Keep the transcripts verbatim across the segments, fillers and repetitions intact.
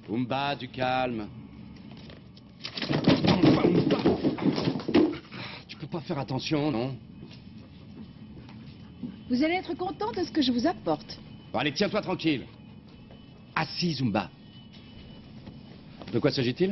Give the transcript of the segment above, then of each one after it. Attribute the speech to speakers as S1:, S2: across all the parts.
S1: Oumba, du calme. Tu peux pas faire attention, non?
S2: Vous allez être content de ce que je vous apporte.
S1: Bon, allez, tiens-toi tranquille. Assis, Zumba. De quoi s'agit-il?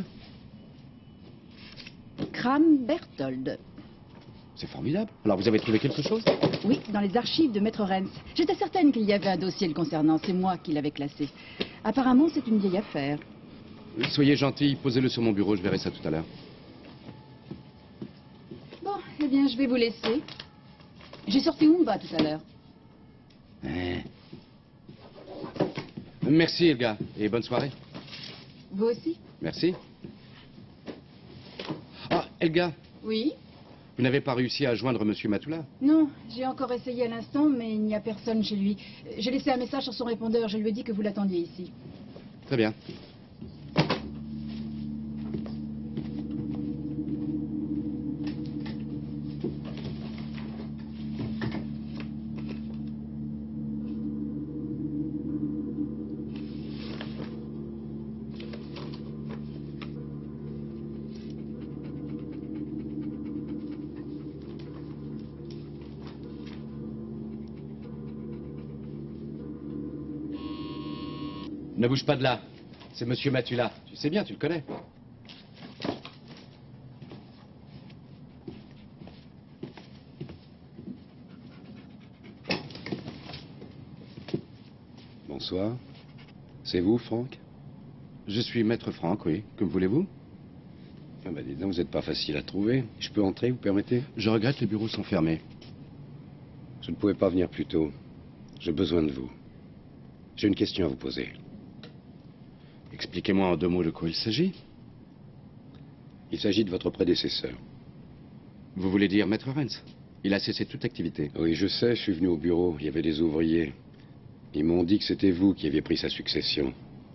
S2: Kram Berthold.
S1: C'est formidable. Alors, vous avez trouvé quelque chose?
S2: Oui, dans les archives de Maître Renz. J'étais certaine qu'il y avait un dossier le concernant. C'est moi qui l'avais classé. Apparemment, c'est une vieille affaire.
S1: Soyez gentil, posez-le sur mon bureau, je verrai ça tout à l'heure.
S2: Bon, eh bien, je vais vous laisser. J'ai sorti Oumba tout à l'heure.
S1: Eh. Merci, Elga, et bonne soirée.
S2: Vous aussi?
S1: Merci. Ah, Elga,
S2: Oui?
S1: vous n'avez pas réussi à joindre Monsieur Matoula?
S2: Non, j'ai encore essayé à l'instant, mais il n'y a personne chez lui. J'ai laissé un message sur son répondeur. Je lui ai dit que vous l'attendiez ici.
S1: Très bien. Ne bouge pas de là. C'est Monsieur Matula. Tu sais bien, tu le connais.
S3: Bonsoir. C'est vous, Franck?
S1: Je suis Maître Franck, oui. Que voulez-vous?
S3: Ah bah dis donc, vous n'êtes pas facile à trouver. Je peux entrer, vous permettez?
S1: Je regrette, les bureaux sont fermés.
S3: Je ne pouvais pas venir plus tôt. J'ai besoin de vous. J'ai une question à vous poser.
S1: Expliquez-moi en deux mots de quoi il s'agit.
S3: Il s'agit de votre prédécesseur.
S1: Vous voulez dire Maître Renz? Il a cessé toute activité.
S3: Oui, je sais, je suis venu au bureau. Il y avait des ouvriers. Ils m'ont dit que c'était vous qui aviez pris sa succession.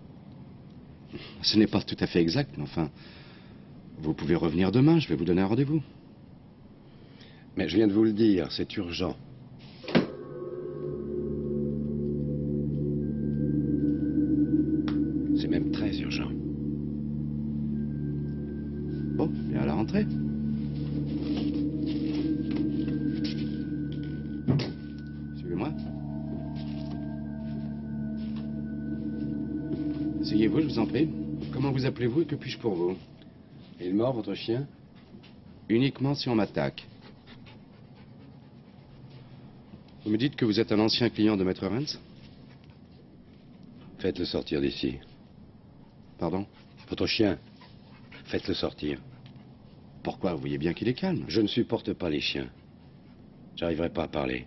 S1: Ce n'est pas tout à fait exact, mais enfin... Vous pouvez revenir demain, je vais vous donner un rendez-vous.
S3: Mais je viens de vous le dire, c'est urgent. C'est même très urgent.
S1: Bon, bien à la rentrée. Suivez-moi. Asseyez-vous, je vous en prie. Comment vous appelez-vous et que puis-je pour vous?
S3: Il est mort, votre chien?
S1: Uniquement si on m'attaque. Vous me dites que vous êtes un ancien client de Maître Renz?
S3: Faites-le sortir d'ici.
S1: Pardon?
S3: Votre chien, faites-le sortir.
S1: Pourquoi? Vous voyez bien qu'il est calme.
S3: Je ne supporte pas les chiens. J'arriverai pas à parler.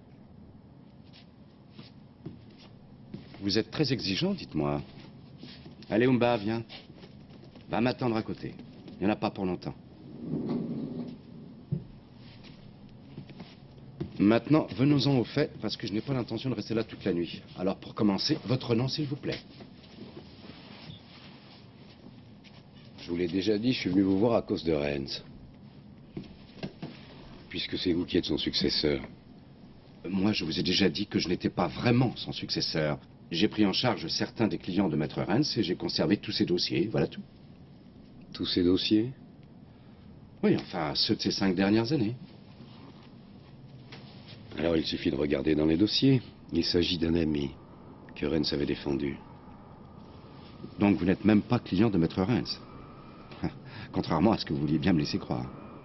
S1: Vous êtes très exigeant, dites-moi. Allez, Oumba, viens. Va m'attendre à côté. Il n'y en a pas pour longtemps. Maintenant, venons-en au fait, parce que je n'ai pas l'intention de rester là toute la nuit. Alors, pour commencer, votre nom, s'il vous plaît.
S3: Je vous l'ai déjà dit, je suis venu vous voir à cause de Renz. Puisque c'est vous qui êtes son successeur.
S1: Moi, je vous ai déjà dit que je n'étais pas vraiment son successeur. J'ai pris en charge certains des clients de Maître Renz et j'ai conservé tous ses dossiers, voilà tout.
S3: Tous ces dossiers?
S1: Oui, enfin, ceux de ces cinq dernières années.
S3: Alors il suffit de regarder dans les dossiers. Il s'agit d'un ami que Renz avait défendu.
S1: Donc vous n'êtes même pas client de Maître Renz. Contrairement à ce que vous vouliez bien me laisser croire.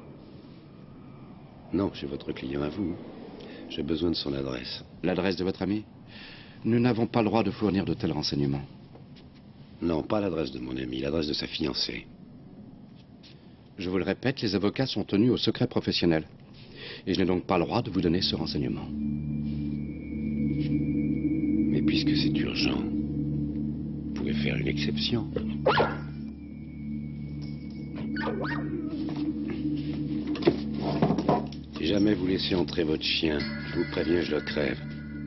S3: Non, j'ai votre client à vous. J'ai besoin de son adresse.
S1: L'adresse de votre ami? Nous n'avons pas le droit de fournir de tels renseignements.
S3: Non, pas l'adresse de mon ami, l'adresse de sa fiancée.
S1: Je vous le répète, les avocats sont tenus au secret professionnel. Et je n'ai donc pas le droit de vous donner ce renseignement.
S3: Mais puisque c'est urgent, vous pouvez faire une exception. Si jamais vous laissez entrer votre chien, je vous préviens, je le crève.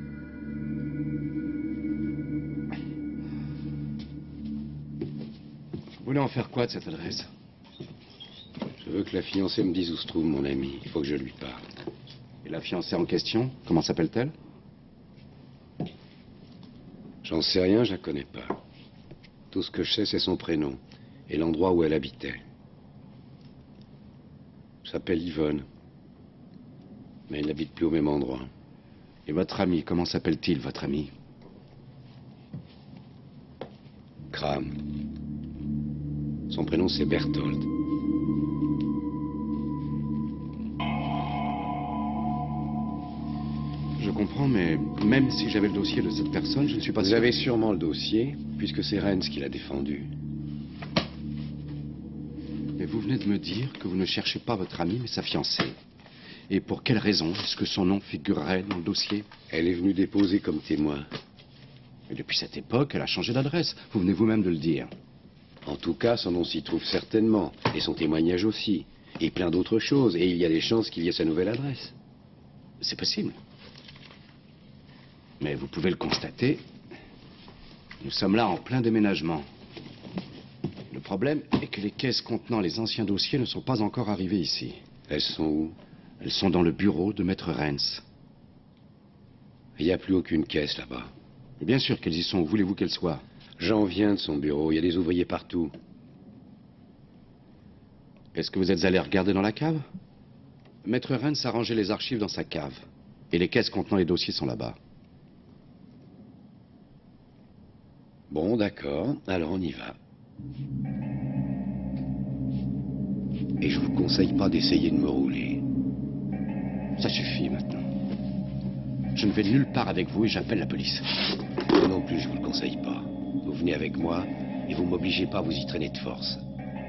S1: Vous voulez en faire quoi de cette adresse?
S3: Je veux que la fiancée me dise où se trouve mon ami. Il faut que je lui parle.
S1: Et la fiancée en question, comment s'appelle-t-elle?
S3: J'en sais rien, je la connais pas. Tout ce que je sais, c'est son prénom et l'endroit où elle habitait. Elle s'appelle Yvonne. Mais elle n'habite plus au même endroit.
S1: Et votre ami, comment s'appelle-t-il, votre ami?
S3: Kram. Son prénom, c'est Berthold.
S1: Je comprends, mais même si j'avais le dossier de cette personne, je ne suis pas
S3: Vous
S1: sûr...
S3: avez sûrement le dossier, puisque c'est Rennes qui l'a défendu.
S1: Mais vous venez de me dire que vous ne cherchez pas votre ami, mais sa fiancée. Et pour quelle raison est-ce que son nom figurerait dans le dossier?
S3: Elle est venue déposer comme témoin.
S1: Et depuis cette époque, elle a changé d'adresse. Vous venez vous-même de le dire.
S3: En tout cas, son nom s'y trouve certainement, et son témoignage aussi, et plein d'autres choses, et il y a des chances qu'il y ait sa nouvelle adresse.
S1: C'est possible. Mais vous pouvez le constater, nous sommes là en plein déménagement. Le problème est que les caisses contenant les anciens dossiers ne sont pas encore arrivées ici.
S3: Elles sont où?
S1: Elles sont dans le bureau de Maître Rennes.
S3: Il n'y a plus aucune caisse là-bas.
S1: Et bien sûr qu'elles y sont. Où voulez-vous qu'elles soient?
S3: J'en viens de son bureau, il y a des ouvriers partout.
S1: Est-ce que vous êtes allé regarder dans la cave? Maître Rennes a rangé les archives dans sa cave. Et les caisses contenant les dossiers sont là-bas.
S3: Bon, d'accord, alors on y va. Et je vous conseille pas d'essayer de me rouler.
S1: Ça suffit maintenant. Je ne vais nulle part avec vous et j'appelle la police.
S3: Moi non plus, je vous le conseille pas. Vous venez avec moi et vous m'obligez pas à vous y traîner de force.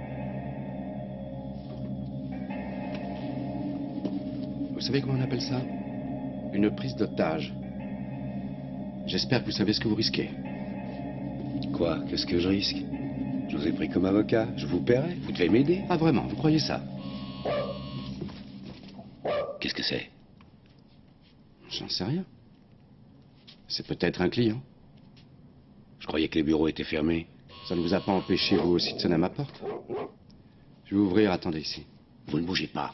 S1: Vous savez comment on appelle ça? Une prise d'otage. J'espère que vous savez ce que vous risquez.
S3: Quoi? Qu'est-ce que je risque? Je vous ai pris comme avocat. Je vous paierai. Vous devez m'aider.
S1: Ah vraiment, vous croyez ça?
S3: Qu'est-ce que c'est?
S1: J'en sais rien. C'est peut-être un client.
S3: Je croyais que les bureaux étaient fermés.
S1: Ça ne vous a pas empêché, vous aussi, de sonner à ma porte? Je vais ouvrir, attendez ici.
S3: Vous ne bougez pas.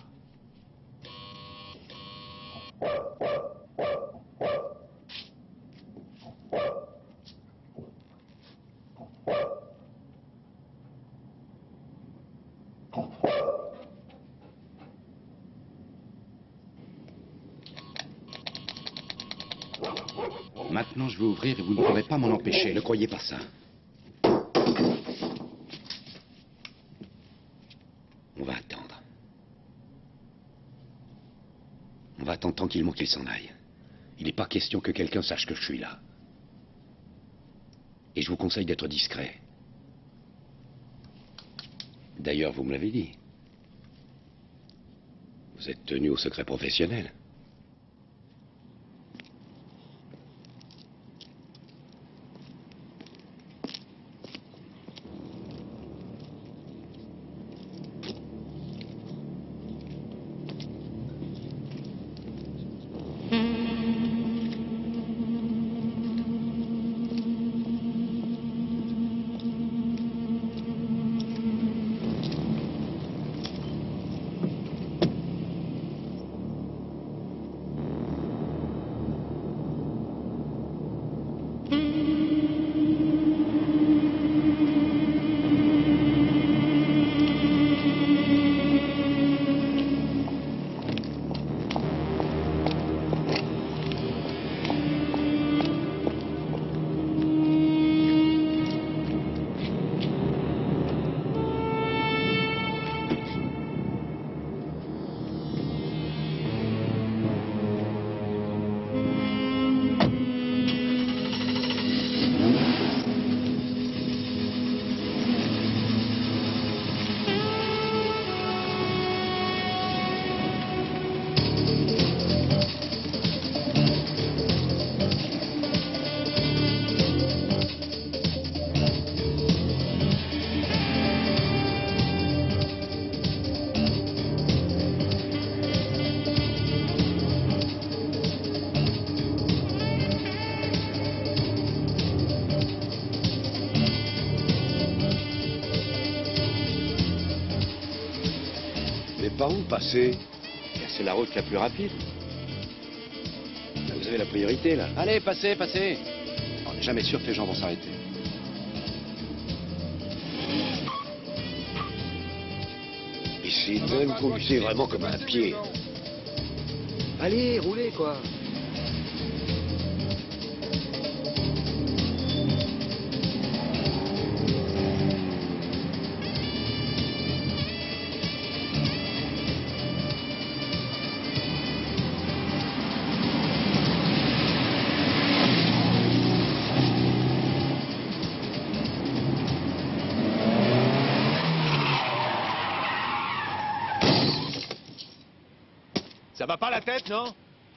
S1: Maintenant, je vais ouvrir et vous ne pourrez pas m'en empêcher.
S3: Ne croyez pas ça. On va attendre. On va attendre tranquillement qu'il s'en aille. Il n'est pas question que quelqu'un sache que je suis là. Et je vous conseille d'être discret. D'ailleurs, vous me l'avez dit. Vous êtes tenu au secret professionnel. Par où passer?
S1: C'est la route la plus rapide.
S3: Vous avez la priorité, là.
S1: Allez, passez, passez. On n'est jamais sûr que les gens vont s'arrêter.
S3: ici. Vous me conduisez vraiment comme un pied. Allez, roulez, quoi.
S4: Ça va pas la tête, non?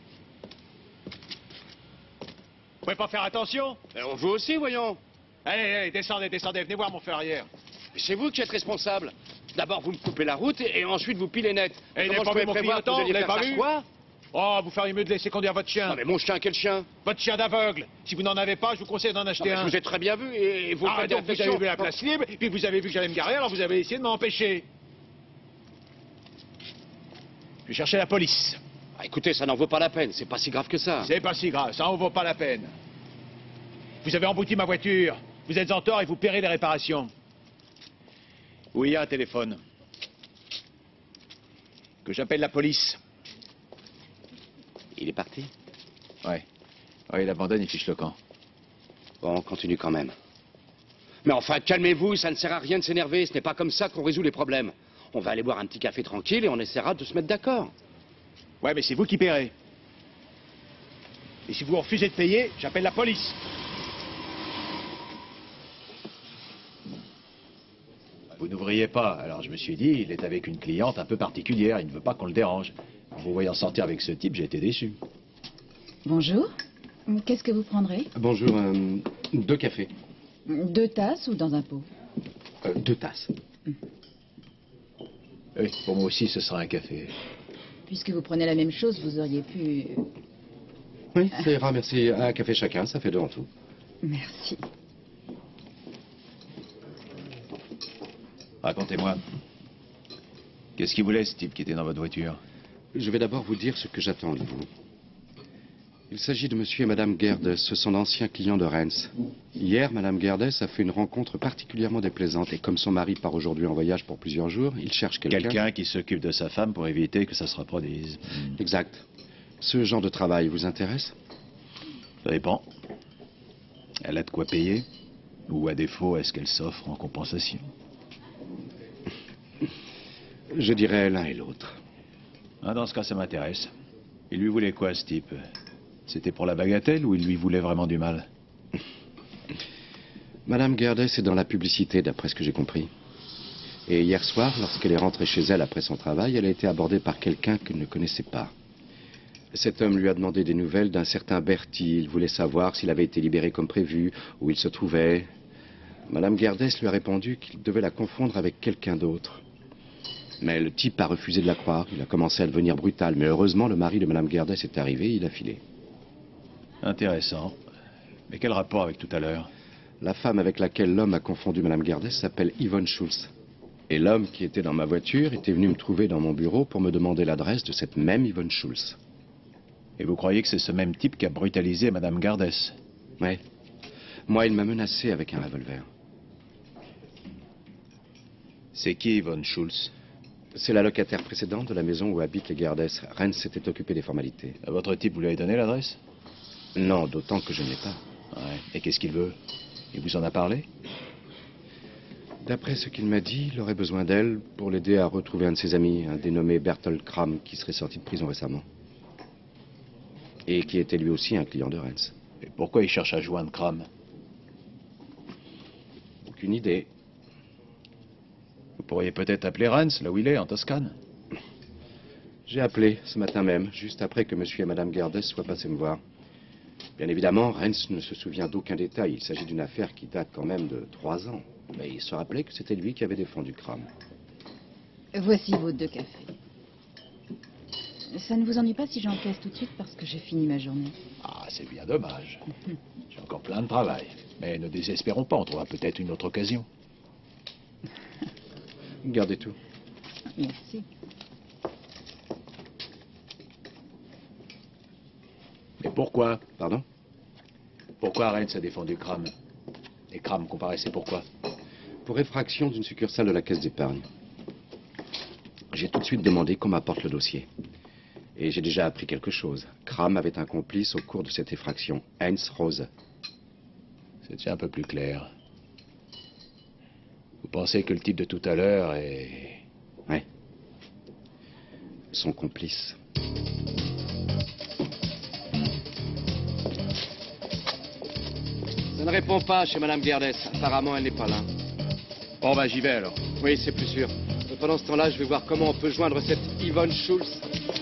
S4: Vous pouvez pas faire attention?
S1: Mais on vous aussi, voyons.
S4: Allez, allez, descendez, descendez, venez voir mon fer arrière.
S1: C'est vous qui êtes responsable. D'abord, vous me coupez la route et, et ensuite vous pilez net.
S4: Et il
S1: Comment
S4: n'est pas
S1: je
S4: vu
S1: pouvais
S4: mon
S1: prévoir que vous
S4: clignotant,
S1: alliez
S4: vous l'avez
S1: faire
S4: pas
S1: ça?
S4: vu?
S1: Quoi?
S4: Oh, vous feriez mieux de laisser conduire votre chien.
S1: Non mais mon chien, quel chien?
S4: Votre chien d'aveugle. Si vous n'en avez pas, je vous conseille d'en
S1: Non,
S4: acheter
S1: mais
S4: un.
S1: je vous ai très bien vu et, et vous
S4: Ah,
S1: faites
S4: donc vous
S1: réflexion.
S4: avez vu la place libre, puis vous avez vu que j'allais me garer, alors vous avez essayé de m'empêcher. Je vais chercher la police.
S1: Ah, écoutez, ça n'en vaut pas la peine, c'est pas si grave que ça.
S4: C'est pas si grave, ça en vaut pas la peine. Vous avez embouti ma voiture. Vous êtes en tort et vous paierez les réparations. Oui, il y a un téléphone. Que j'appelle la police.
S1: Il est parti?
S4: Ouais. Ouais, il abandonne, il fiche le camp.
S1: Bon, on continue quand même. Mais enfin, calmez-vous, ça ne sert à rien de s'énerver, ce n'est pas comme ça qu'on résout les problèmes. On va aller boire un petit café tranquille et on essaiera de se mettre d'accord.
S4: Ouais, mais c'est vous qui paierez. Et si vous refusez de payer, j'appelle la police. Vous n'ouvriez pas, alors je me suis dit, il est avec une cliente un peu particulière, il ne veut pas qu'on le dérange. En vous voyant sortir avec ce type, j'ai été déçu.
S2: Bonjour. Qu'est-ce que vous prendrez?
S1: Bonjour, euh, deux cafés.
S2: Deux tasses ou dans un pot?
S1: Euh, deux tasses.
S4: Oui, pour moi aussi, ce sera un café.
S2: Puisque vous prenez la même chose, vous auriez pu...
S1: Oui, ça ira, merci. Un café chacun, ça fait deux en tout.
S2: Merci.
S4: Racontez-moi. Qu'est-ce qu'il voulait, ce type qui était dans votre voiture?
S1: Je vais d'abord vous dire ce que j'attends de vous. Il s'agit de monsieur et madame Gerdes, ce sont d'anciens clients de Rennes. Hier, madame Gerdes a fait une rencontre particulièrement déplaisante et comme son mari part aujourd'hui en voyage pour plusieurs jours, il cherche quelqu'un...
S4: Quelqu'un qui s'occupe de sa femme pour éviter que ça se reproduise.
S1: Exact. Ce genre de travail vous intéresse?
S4: Ça dépend. Elle a de quoi payer? Ou à défaut, est-ce qu'elle s'offre en compensation?
S1: Je dirais l'un et l'autre.
S4: Ah, dans ce cas, ça m'intéresse. Il lui voulait quoi, ce type? C'était pour la bagatelle ou il lui voulait vraiment du mal?
S1: Madame Gerdes est dans la publicité, d'après ce que j'ai compris. Et hier soir, lorsqu'elle est rentrée chez elle après son travail, elle a été abordée par quelqu'un qu'elle ne connaissait pas. Cet homme lui a demandé des nouvelles d'un certain Bertie. Il voulait savoir s'il avait été libéré comme prévu, où il se trouvait. Madame Gerdes lui a répondu qu'il devait la confondre avec quelqu'un d'autre. Mais le type a refusé de la croire. Il a commencé à devenir brutal. Mais heureusement, le mari de Madame Gerdes est arrivé et il a filé.
S4: Intéressant. Mais quel rapport avec tout à l'heure?
S1: La femme avec laquelle l'homme a confondu Madame Gerdes s'appelle Yvonne Schulz. Et l'homme qui était dans ma voiture était venu me trouver dans mon bureau pour me demander l'adresse de cette même Yvonne Schulz.
S4: Et vous croyez que c'est ce même type qui a brutalisé Madame Gerdes?
S1: Oui. Moi, il m'a menacé avec un revolver.
S4: C'est qui, Yvonne Schulz?
S1: C'est la locataire précédente de la maison où habitent les Gerdes. Rennes s'était occupé des formalités.
S4: À votre type, vous lui avez donné l'adresse?
S1: Non, d'autant que je ne l'ai pas.
S4: Ouais. Et qu'est-ce qu'il veut? Il vous en a parlé?
S1: D'après ce qu'il m'a dit, il aurait besoin d'elle pour l'aider à retrouver un de ses amis, un dénommé Bertolt Kram, qui serait sorti de prison récemment. Et qui était lui aussi un client de Rennes.
S4: Et pourquoi il cherche à joindre Kram?
S1: Aucune idée.
S4: Vous pourriez peut-être appeler Rennes, là où il est, en Toscane.
S1: J'ai appelé ce matin même, juste après que monsieur et madame Gerdes soient passés me voir. Bien évidemment, Rennes ne se souvient d'aucun détail. Il s'agit d'une affaire qui date quand même de trois ans. Mais il se rappelait que c'était lui qui avait défendu Kram.
S2: Voici vos deux cafés. Ça ne vous ennuie pas si j'encaisse tout de suite parce que j'ai fini ma journée?
S4: Ah, c'est bien dommage. J'ai encore plein de travail. Mais ne désespérons pas, on trouvera peut-être une autre occasion.
S1: Gardez tout.
S2: Merci.
S4: Mais pourquoi?
S1: Pardon?
S4: Pourquoi Rennes a défendu Kram? Et Kram comparaissait pourquoi?
S1: Pour effraction d'une succursale de la Caisse d'épargne. j'ai tout de suite demandé qu'on m'apporte le dossier. Et j'ai déjà appris quelque chose. Kram avait un complice au cours de cette effraction, Heinz Rose.
S4: C'est déjà un peu plus clair. Vous pensez que le type de tout à l'heure est...
S1: Oui. Son complice. Ça ne répond pas chez Madame Gerdes. Apparemment, elle n'est pas là.
S4: Bon, bah j'y vais alors.
S1: Oui, c'est plus sûr. Mais pendant ce temps-là, je vais voir comment on peut joindre cette Yvonne Schultz.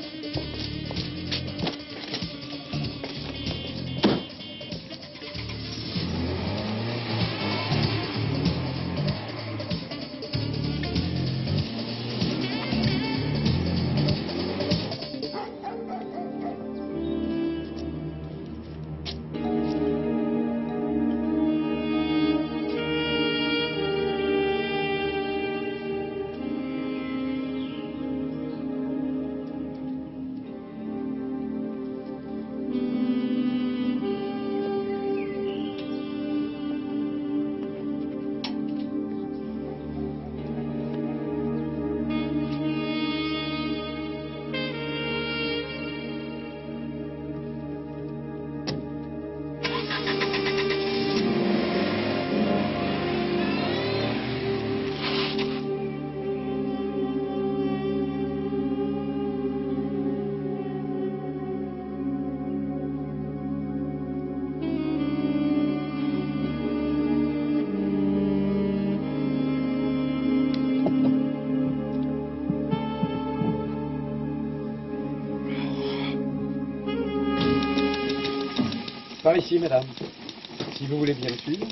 S3: Par ici, madame. Si vous voulez bien me suivre.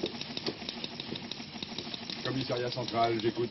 S3: Commissariat central, j'écoute.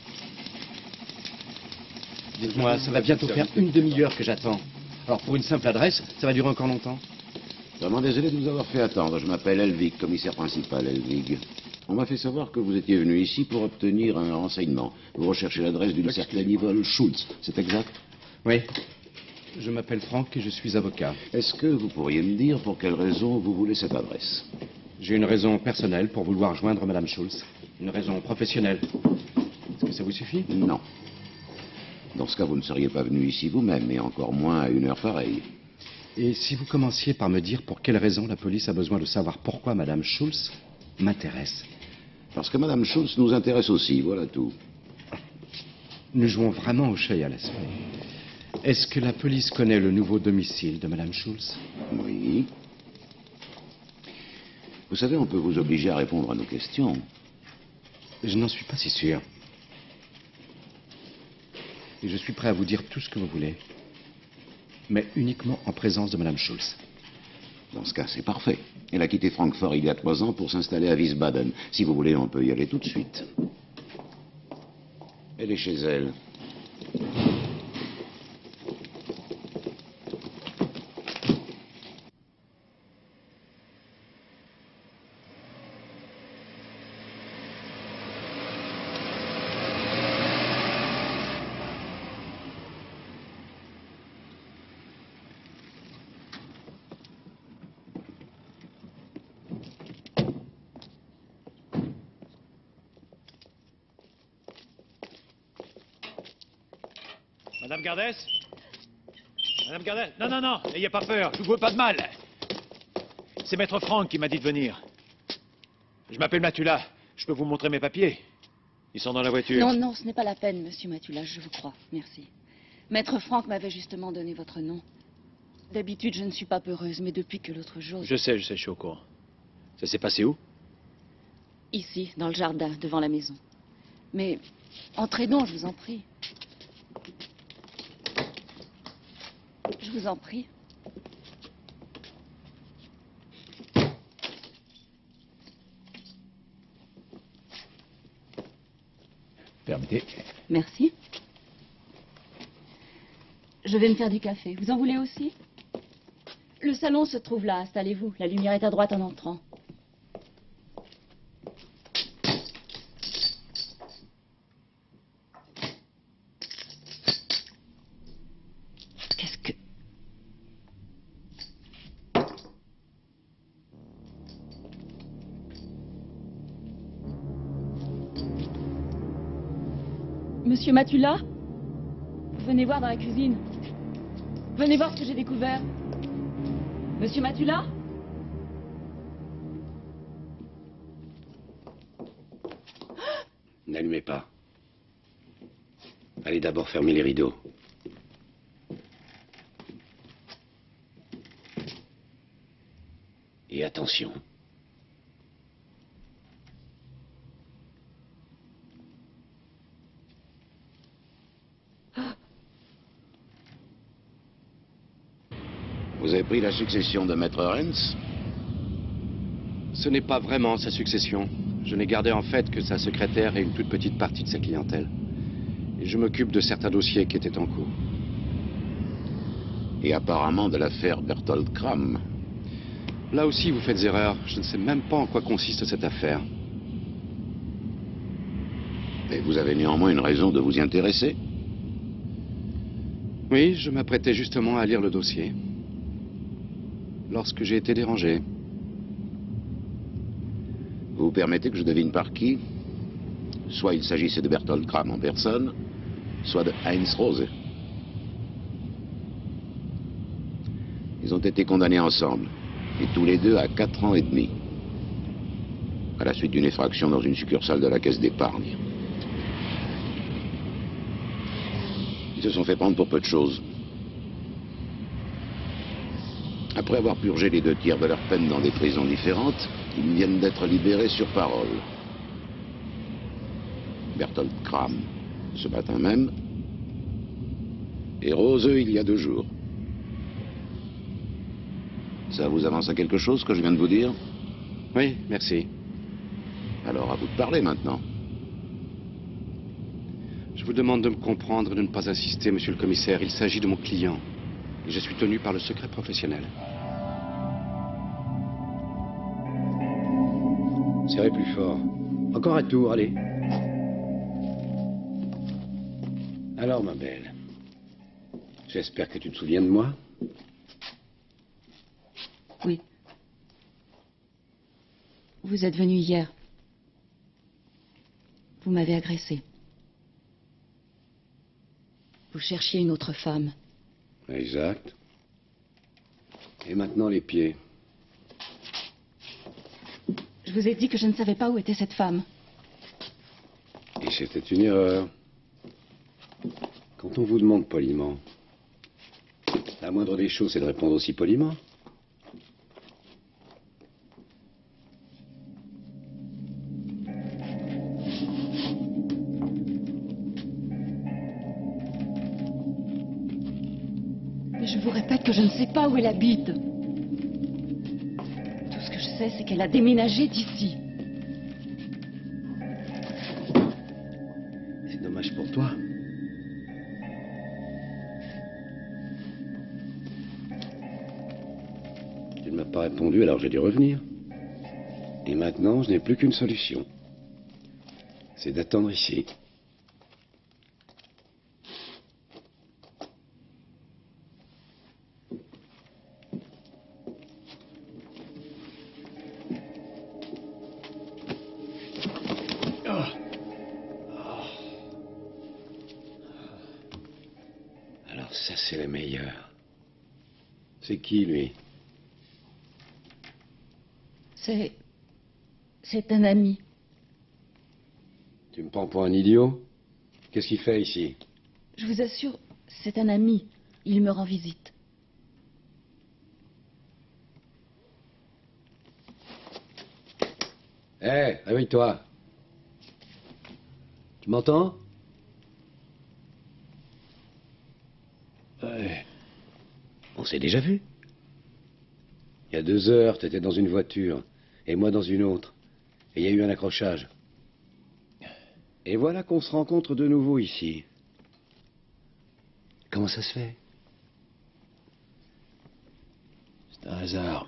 S1: Dites-moi, ça va bientôt faire une demi-heure que j'attends. Alors pour une simple adresse, ça va durer encore longtemps?
S3: Vraiment désolé de vous avoir fait attendre. Je m'appelle Elvig, commissaire principal Elvig. On m'a fait savoir que vous étiez venu ici pour obtenir un renseignement. Vous recherchez l'adresse d'une certaine Yvonne Schultz, c'est exact?
S1: Oui. Je m'appelle Franck et je suis avocat.
S3: Est-ce que vous pourriez me dire pour quelle raison vous voulez cette adresse?
S1: J'ai une raison personnelle pour vouloir joindre Madame Schultz. Une raison professionnelle. Est-ce que ça vous suffit?
S3: Non. Dans ce cas, vous ne seriez pas venu ici vous-même, et encore moins à une heure pareille.
S1: Et si vous commenciez par me dire pour quelle raison la police a besoin de savoir pourquoi Madame Schultz m'intéresse?
S3: Parce que Madame Schultz nous intéresse aussi, voilà tout.
S1: Nous jouons vraiment au chat et à l'esprit. Est-ce que la police connaît le nouveau domicile de Madame Schultz?
S3: Oui. Vous savez, on peut vous obliger à répondre à nos questions.
S1: Je n'en suis pas si sûr. Et je suis prêt à vous dire tout ce que vous voulez. Mais uniquement en présence de Madame Schultz.
S3: Dans ce cas, c'est parfait. Elle a quitté Francfort il y a trois ans pour s'installer à Wiesbaden. Si vous voulez, on peut y aller tout de suite. Elle est chez elle.
S4: Madame Gerdes? Madame Gerdes? Non, non, non, n'ayez pas peur, je vous veux pas de mal. C'est Maître Franck qui m'a dit de venir. Je m'appelle Matula, je peux vous montrer mes papiers. Ils sont dans la voiture.
S2: Non, non, ce n'est pas la peine, monsieur Matula, je vous crois. Merci. Maître Franck m'avait justement donné votre nom. D'habitude, je ne suis pas peureuse, mais depuis que l'autre jour...
S4: Je sais, je sais, je suis au courant. Ça s'est passé où?
S2: Ici, dans le jardin, devant la maison. Mais entrez donc, je vous en prie. Je vous en prie.
S4: Permettez.
S2: Merci. Je vais me faire du café. Vous en voulez aussi? Le salon se trouve là, installez-vous. La lumière est à droite en entrant. Qu'est-ce que... Monsieur Matula? Venez voir dans la cuisine. Venez voir ce que j'ai découvert. Monsieur Matula?
S3: N'allumez pas. Allez d'abord fermer les rideaux. Et attention. Vous avez pris la succession de Maître Renz?
S1: Ce n'est pas vraiment sa succession. Je n'ai gardé en fait que sa secrétaire et une toute petite partie de sa clientèle. Et je m'occupe de certains dossiers qui étaient en cours.
S3: Et apparemment de l'affaire Bertolt Kram.
S1: Là aussi, vous faites erreur. Je ne sais même pas en quoi consiste cette affaire.
S3: Et vous avez néanmoins une raison de vous y intéresser?
S1: Oui, je m'apprêtais justement à lire le dossier. Lorsque j'ai été dérangé.
S3: Vous permettez que je devine par qui? Soit il s'agissait de Bertolt Kram en personne, soit de Heinz Rose. Ils ont été condamnés ensemble, et tous les deux à quatre ans et demi, à la suite d'une effraction dans une succursale de la Caisse d'épargne. Ils se sont fait prendre pour peu de choses. Après avoir purgé les deux tiers de leur peine dans des prisons différentes, ils viennent d'être libérés sur parole. Bertolt Kram, ce matin même, et Rose, il y a deux jours. Ça vous avance à quelque chose, que je viens de vous dire?
S1: Oui, merci.
S3: Alors, à vous de parler maintenant.
S1: Je vous demande de me comprendre et de ne pas insister, monsieur le commissaire. Il s'agit de mon client. Et je suis tenu par le secret professionnel.
S5: Serrez plus fort. Encore un tour, allez. Alors, ma belle, j'espère que tu te souviens de moi.
S2: Oui. Vous êtes venu hier. Vous m'avez agressé. Vous cherchiez une autre femme.
S5: Exact. Et maintenant, les pieds.
S2: Je vous ai dit que je ne savais pas où était cette femme.
S5: Et c'était une erreur. Quand on vous demande poliment, la moindre des choses, c'est de répondre aussi poliment.
S2: Mais je vous répète que je ne sais pas où elle habite. Tout ce que je sais, c'est qu'elle a déménagé d'ici.
S5: C'est dommage pour toi. Tu ne m'as pas répondu, alors j'ai dû revenir. Et maintenant, je n'ai plus qu'une solution. C'est d'attendre ici. Alors ça, c'est le meilleur. C'est qui, lui?
S2: C'est... c'est un ami.
S5: Tu me prends pour un idiot? Qu'est-ce qu'il fait ici?
S2: Je vous assure, c'est un ami. Il me rend visite.
S5: Hé, hey, réveille-toi. Tu m'entends? Ouais. On s'est déjà vu. Il y a deux heures, t'étais dans une voiture, et moi dans une autre. Et il y a eu un accrochage. Et voilà qu'on se rencontre de nouveau ici. Comment ça se fait? C'est un hasard.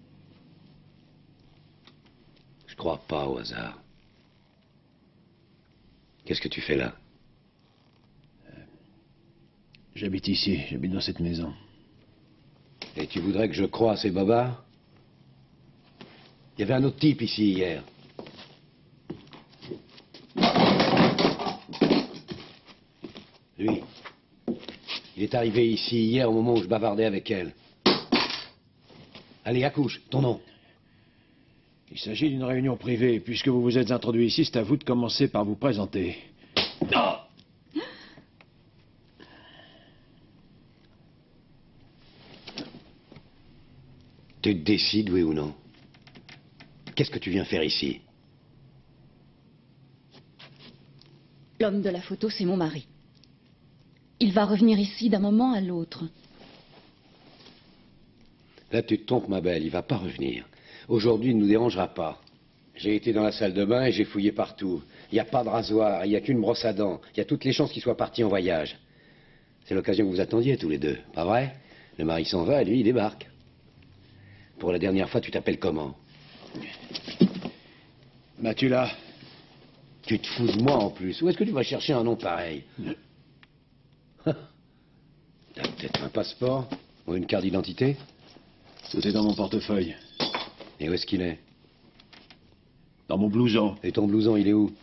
S5: Je crois pas au hasard. Qu'est-ce que tu fais là?
S6: J'habite ici, j'habite dans cette maison.
S5: Et tu voudrais que je croie à ces babards? Il y avait un autre type ici hier. Lui. Il est arrivé ici hier au moment où je bavardais avec elle. Allez, accouche, ton nom.
S6: Il s'agit d'une réunion privée. Puisque vous vous êtes introduit ici, c'est à vous de commencer par vous présenter. Oh!
S5: Tu te décides, oui ou non? Qu'est-ce que tu viens faire ici?
S2: L'homme de la photo, c'est mon mari. Il va revenir ici d'un moment à l'autre.
S5: Là, tu te trompes, ma belle, il va pas revenir. Aujourd'hui, il ne nous dérangera pas. J'ai été dans la salle de bain et j'ai fouillé partout. Il n'y a pas de rasoir, il n'y a qu'une brosse à dents. Il y a toutes les chances qu'il soit parti en voyage. C'est l'occasion que vous attendiez tous les deux, pas vrai? Le mari s'en va et lui, il débarque. Pour la dernière fois, tu t'appelles comment?
S6: Matula.
S5: Tu te fous de moi en plus. Où est-ce que tu vas chercher un nom pareil? T'as peut-être un passeport ou une carte d'identité?
S6: Tout est dans mon portefeuille.
S5: Et où est-ce qu'il est?
S6: Dans mon blouson.
S5: Et ton blouson, il est où?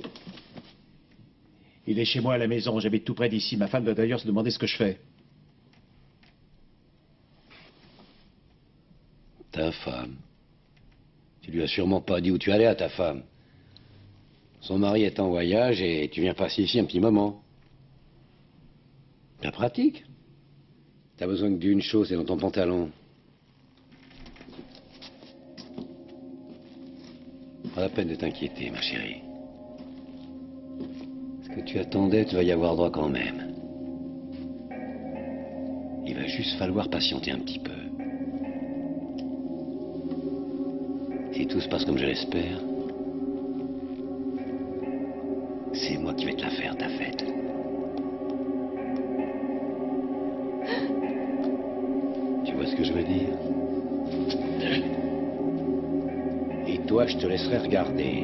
S4: Il est chez moi à la maison, j'habite tout près d'ici. Ma femme doit d'ailleurs se demander ce que je fais.
S5: Ta femme. Tu lui as sûrement pas dit où tu allais à ta femme. Son mari est en voyage et tu viens passer ici un petit moment. Bien pratique. T'as besoin que d'une chose, c'est dans ton pantalon. Pas la peine de t'inquiéter, ma chérie. Ce que tu attendais, tu vas y avoir droit quand même. Il va juste falloir patienter un petit peu. Si tout se passe comme je l'espère, c'est moi qui vais te la faire, ta fête. Tu vois ce que je veux dire? Et toi, je te laisserai regarder.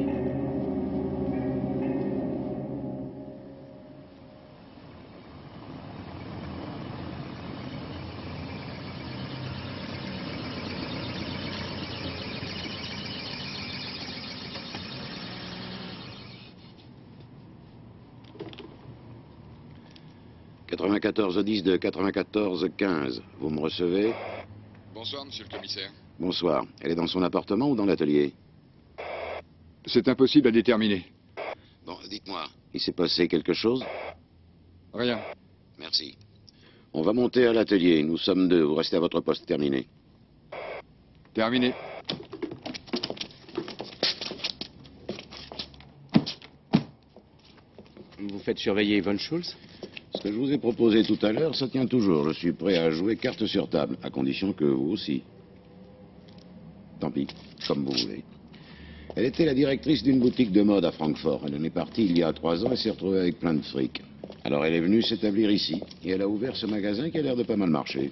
S3: quatre-vingt-quatorze dix de quatre-vingt-quatorze quinze. Vous me recevez?
S7: Bonsoir, monsieur le commissaire.
S3: Bonsoir. Elle est dans son appartement ou dans l'atelier?
S7: C'est impossible à déterminer.
S3: Bon, dites-moi, il s'est passé quelque chose?
S7: Rien.
S3: Merci. On va monter à l'atelier. Nous sommes deux. Vous restez à votre poste. Terminé.
S7: Terminé.
S1: Vous faites surveiller Von Schultz?
S3: Ce que je vous ai proposé tout à l'heure, ça tient toujours. Je suis prêt à jouer carte sur table, à condition que vous aussi. Tant pis, comme vous voulez. Elle était la directrice d'une boutique de mode à Francfort. Elle en est partie il y a trois ans et s'est retrouvée avec plein de fric. Alors elle est venue s'établir ici. Et elle a ouvert ce magasin qui a l'air de pas mal marcher.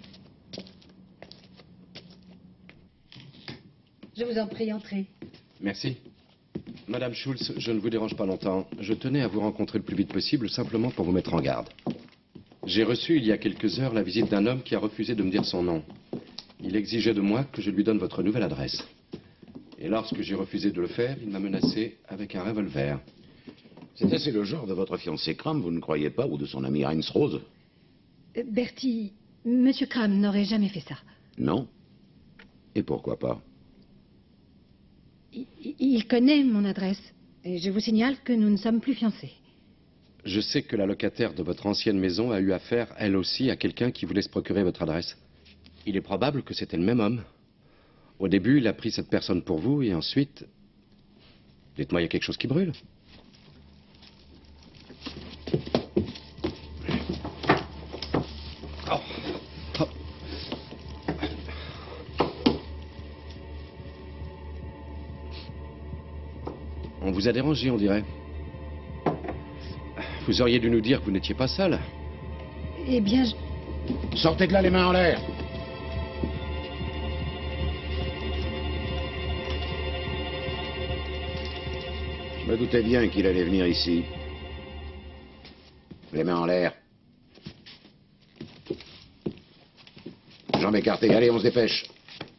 S8: Je vous en prie, entrez.
S1: Merci. Madame Schultz, je ne vous dérange pas longtemps. Je tenais à vous rencontrer le plus vite possible, simplement pour vous mettre en garde. J'ai reçu il y a quelques heures la visite d'un homme qui a refusé de me dire son nom. Il exigeait de moi que je lui donne votre nouvelle adresse. Et lorsque j'ai refusé de le faire, il m'a menacé avec un revolver.
S3: C'est assez le genre de votre fiancé Kram, vous ne croyez pas, ou de son ami Heinz Rose?
S8: Euh, Bertie, Monsieur Kram n'aurait jamais fait ça.
S3: Non. Et pourquoi pas?
S8: Il, il connaît mon adresse. Et je vous signale que nous ne sommes plus fiancés.
S1: Je sais que la locataire de votre ancienne maison a eu affaire, elle aussi, à quelqu'un qui voulait se procurer votre adresse. Il est probable que c'était le même homme. Au début, il a pris cette personne pour vous, et ensuite... Dites-moi, il y a quelque chose qui brûle? Oh. Oh. On vous a dérangé, on dirait. Vous auriez dû nous dire que vous n'étiez pas seul.
S8: Eh bien, je...
S3: Sortez de là les mains en l'air! Je me doutais bien qu'il allait venir ici. Les mains en l'air. Jambes écartées. Allez, on se dépêche.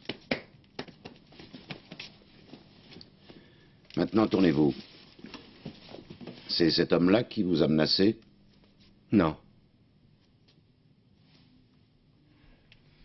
S3: Maintenant, tournez-vous. C'est cet homme-là qui vous a menacé?
S1: Non.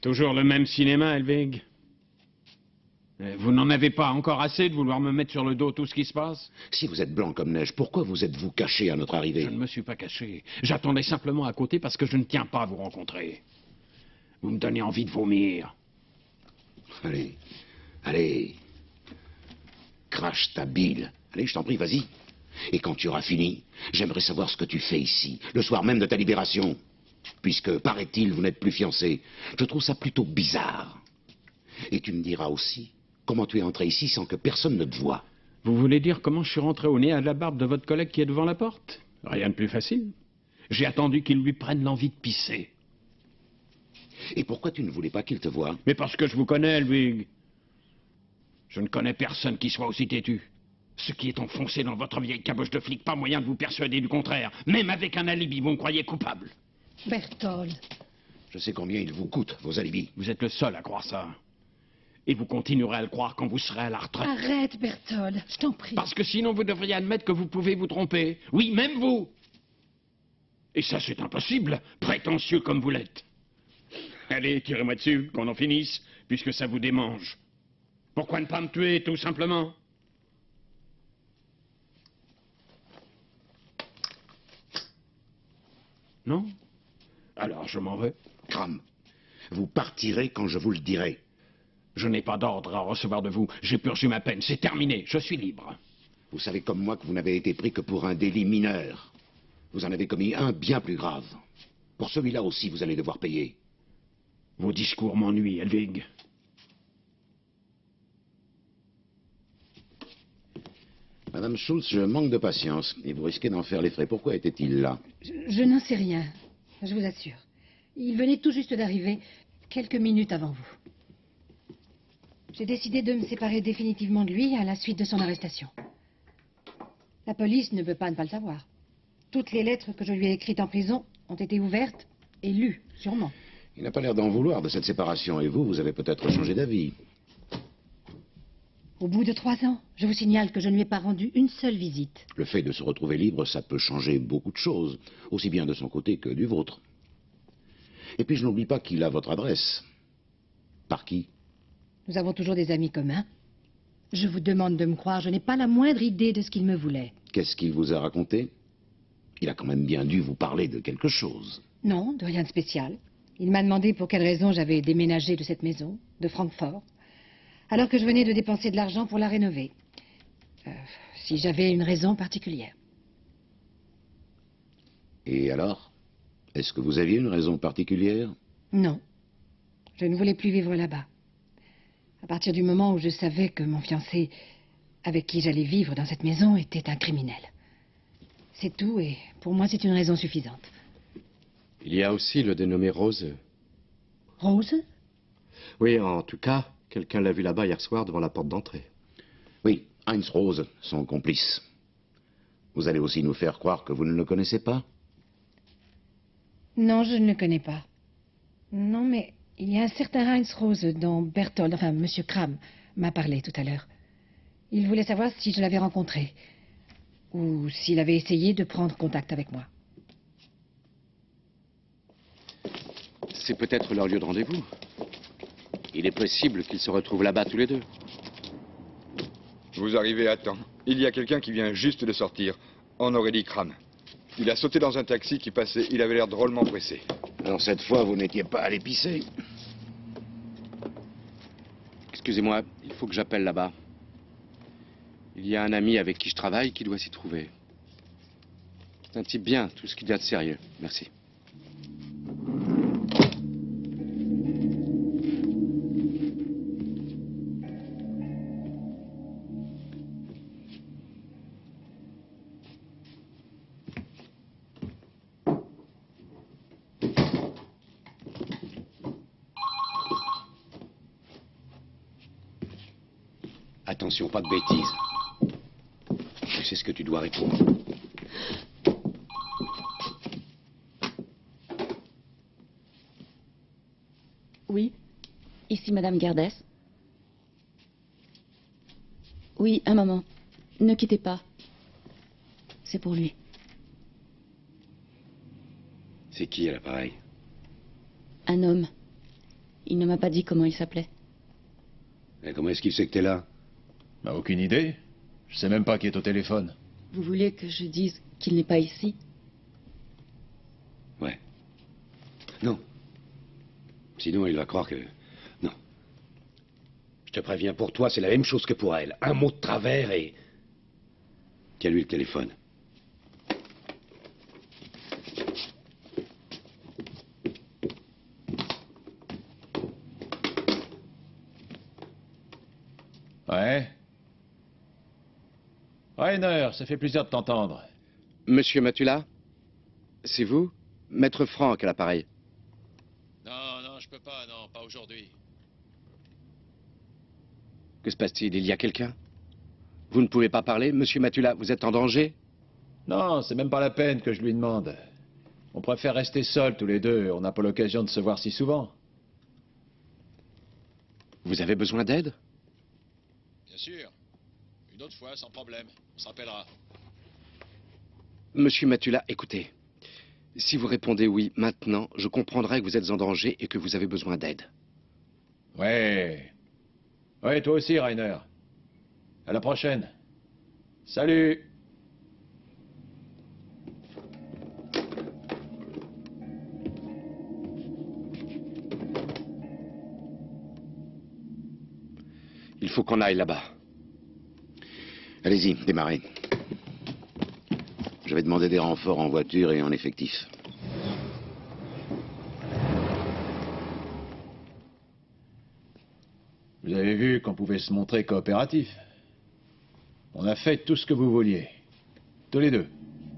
S6: Toujours le même cinéma, Helvig. Vous n'en avez pas encore assez de vouloir me mettre sur le dos tout ce qui se passe?
S3: Si vous êtes blanc comme neige, pourquoi vous êtes-vous caché à notre arrivée?
S6: Je ne me suis pas caché. J'attendais simplement à côté parce que je ne tiens pas à vous rencontrer. Vous me donnez envie de vomir.
S3: Allez, allez. Crache ta bile. Allez, je t'en prie, vas-y. Et quand tu auras fini, j'aimerais savoir ce que tu fais ici, le soir même de ta libération. Puisque, paraît-il, vous n'êtes plus fiancé. Je trouve ça plutôt bizarre. Et tu me diras aussi comment tu es entré ici sans que personne ne te voie.
S6: Vous voulez dire comment je suis rentré au nez à la barbe de votre collègue qui est devant la porte? Rien de plus facile. J'ai attendu qu'il lui prenne l'envie de pisser.
S3: Et pourquoi tu ne voulais pas qu'il te voie?
S6: Mais parce que je vous connais, Helvig. Je ne connais personne qui soit aussi têtu. Ce qui est enfoncé dans votre vieille caboche de flic, pas moyen de vous persuader du contraire. Même avec un alibi, vous me croyez coupable.
S8: Berthold.
S3: Je sais combien il vous coûte, vos alibis.
S6: Vous êtes le seul à croire ça. Et vous continuerez à le croire quand vous serez à la retraite.
S8: Arrête, Berthold, je t'en prie.
S6: Parce que sinon vous devriez admettre que vous pouvez vous tromper. Oui, même vous. Et ça, c'est impossible, prétentieux comme vous l'êtes. Allez, tirez-moi dessus, qu'on en finisse, puisque ça vous démange. Pourquoi ne pas me tuer, tout simplement? Non? Alors, je m'en vais.
S3: Cram, vous partirez quand je vous le dirai.
S6: Je n'ai pas d'ordre à recevoir de vous. J'ai purgé ma peine. C'est terminé. Je suis libre.
S3: Vous savez comme moi que vous n'avez été pris que pour un délit mineur. Vous en avez commis un bien plus grave. Pour celui-là aussi, vous allez devoir payer.
S6: Vos discours m'ennuient, Helvig.
S3: Madame Schultz, je manque de patience. Et vous risquez d'en faire les frais. Pourquoi était-il là?
S8: Je, je n'en sais rien, je vous assure. Il venait tout juste d'arriver, quelques minutes avant vous. J'ai décidé de me séparer définitivement de lui à la suite de son arrestation. La police ne peut pas ne pas le savoir. Toutes les lettres que je lui ai écrites en prison ont été ouvertes et lues, sûrement.
S3: Il n'a pas l'air d'en vouloir de cette séparation. Et vous, vous avez peut-être changé d'avis.
S8: Au bout de trois ans, je vous signale que je ne lui ai pas rendu une seule visite.
S3: Le fait de se retrouver libre, ça peut changer beaucoup de choses. Aussi bien de son côté que du vôtre. Et puis je n'oublie pas qu'il a votre adresse. Par qui?
S8: Nous avons toujours des amis communs. Je vous demande de me croire, je n'ai pas la moindre idée de ce qu'il me voulait.
S3: Qu'est-ce qu'il vous a raconté? Il a quand même bien dû vous parler de quelque chose.
S8: Non, de rien de spécial. Il m'a demandé pour quelle raison j'avais déménagé de cette maison, de Francfort, alors que je venais de dépenser de l'argent pour la rénover. Euh, si j'avais une raison particulière.
S3: Et alors? Est-ce que vous aviez une raison particulière?
S8: Non. Je ne voulais plus vivre là-bas. À partir du moment où je savais que mon fiancé, avec qui j'allais vivre dans cette maison, était un criminel. C'est tout, et pour moi, c'est une raison suffisante.
S1: Il y a aussi le dénommé Rose.
S8: Rose?
S1: Oui, en tout cas, quelqu'un l'a vu là-bas hier soir devant la porte d'entrée.
S3: Oui, Heinz Rose, son complice. Vous allez aussi nous faire croire que vous ne le connaissez pas?
S8: Non, je ne le connais pas. Non, mais il y a un certain Heinz Rose dont Berthold, enfin, Monsieur Kram, m'a parlé tout à l'heure. Il voulait savoir si je l'avais rencontré, ou s'il avait essayé de prendre contact avec moi.
S1: C'est peut-être leur lieu de rendez-vous. Il est possible qu'ils se retrouvent là-bas tous les deux.
S7: Vous arrivez à temps. Il y a quelqu'un qui vient juste de sortir. En Aurélie Kram. Il a sauté dans un taxi qui passait. Il avait l'air drôlement pressé.
S3: Alors cette fois, vous n'étiez pas allé pisser?
S1: Excusez-moi, il faut que j'appelle là-bas. Il y a un ami avec qui je travaille qui doit s'y trouver. C'est un type bien, tout ce qu'il y a de sérieux. Merci.
S3: Attention, pas de bêtises. Tu sais ce que tu dois répondre.
S2: Oui. Ici, Madame Gardès. Oui, un moment. Ne quittez pas. C'est pour lui.
S5: C'est qui à l'appareil?
S2: Un homme. Il ne m'a pas dit comment il s'appelait.
S5: Et comment est-ce qu'il sait que t'es là?
S4: Bah, aucune idée. Je sais même pas qui est au téléphone.
S2: Vous voulez que je dise qu'il n'est pas ici?
S5: Ouais. Non. Sinon, il va croire que... Non. Je te préviens, pour toi, c'est la même chose que pour elle. Un mot de travers et... Tiens-lui le téléphone.
S4: Ouais. Rainer, ça fait plaisir de t'entendre.
S1: Monsieur Matula? C'est vous? Maître Franck à l'appareil.
S9: Non, non, je peux pas, non, pas aujourd'hui.
S1: Que se passe-t-il? Il y a quelqu'un? Vous ne pouvez pas parler, monsieur Matula? Vous êtes en danger?
S4: Non, c'est même pas la peine que je lui demande. On préfère rester seuls tous les deux, on n'a pas l'occasion de se voir si souvent.
S1: Vous avez besoin d'aide?
S9: Bien sûr. Une autre fois, sans problème. On se rappellera.
S1: Monsieur Matula, écoutez. Si vous répondez oui maintenant, je comprendrai que vous êtes en danger et que vous avez besoin d'aide.
S4: Ouais. Ouais, toi aussi, Rainer. À la prochaine. Salut.
S1: Il faut qu'on aille là-bas.
S3: Allez-y, démarrez. Je vais demander des renforts en voiture et en effectif.
S4: Vous avez vu qu'on pouvait se montrer coopératif. On a fait tout ce que vous vouliez. Tous les deux.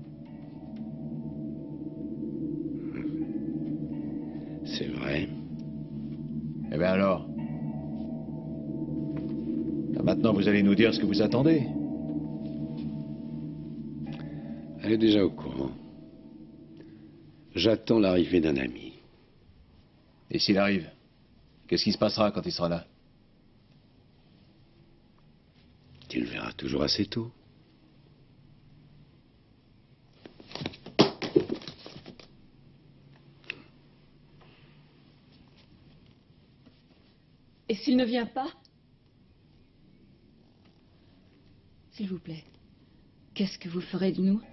S3: C'est vrai.
S4: Eh bien alors? Maintenant, vous allez nous dire ce que vous attendez.
S5: Elle est déjà au courant. J'attends l'arrivée d'un ami.
S4: Et s'il arrive, qu'est-ce qui se passera quand il sera là?
S5: Tu le verras toujours assez tôt.
S2: Et s'il ne vient pas? S'il vous plaît, qu'est-ce que vous ferez de nous?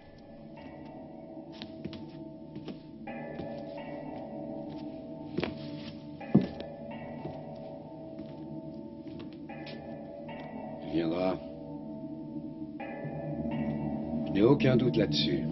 S5: Il viendra. Je n'ai aucun doute là-dessus.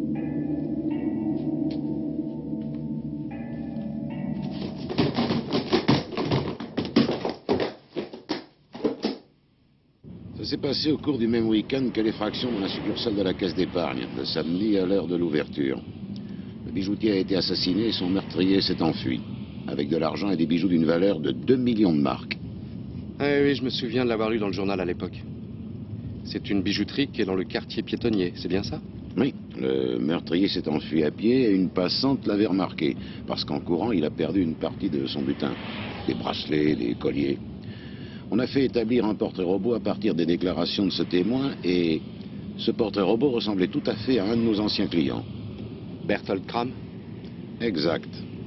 S3: Ça s'est passé au cours du même week-end que l'effraction dans la succursale de la Caisse d'épargne, le samedi à l'heure de l'ouverture. Le bijoutier a été assassiné et son meurtrier s'est enfui, avec de l'argent et des bijoux d'une valeur de deux millions de marks.
S1: Ah oui, je me souviens de l'avoir lu dans le journal à l'époque. C'est une bijouterie qui est dans le quartier piétonnier, c'est bien ça?
S3: Oui, le meurtrier s'est enfui à pied et une passante l'avait remarqué, parce qu'en courant, il a perdu une partie de son butin. Des bracelets, des colliers. On a fait établir un portrait robot à partir des déclarations de ce témoin et ce portrait robot ressemblait tout à fait à un de nos anciens clients.
S1: Berthold Kram?
S3: Exact.